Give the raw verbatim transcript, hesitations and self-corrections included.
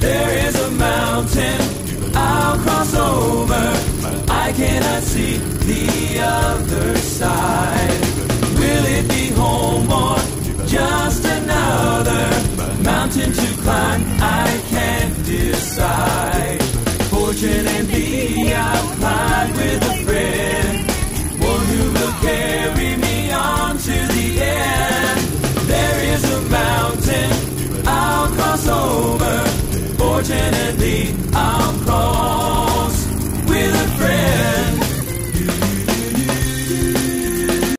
There is a mountain I'll cross over. I cannot see the other side. Will it be home or just another mountain to climb? I can't decide. Fortunately, I've climbed with a friend, one who will carry me on to the end. There is a mountain I'll cross over. Fortunately,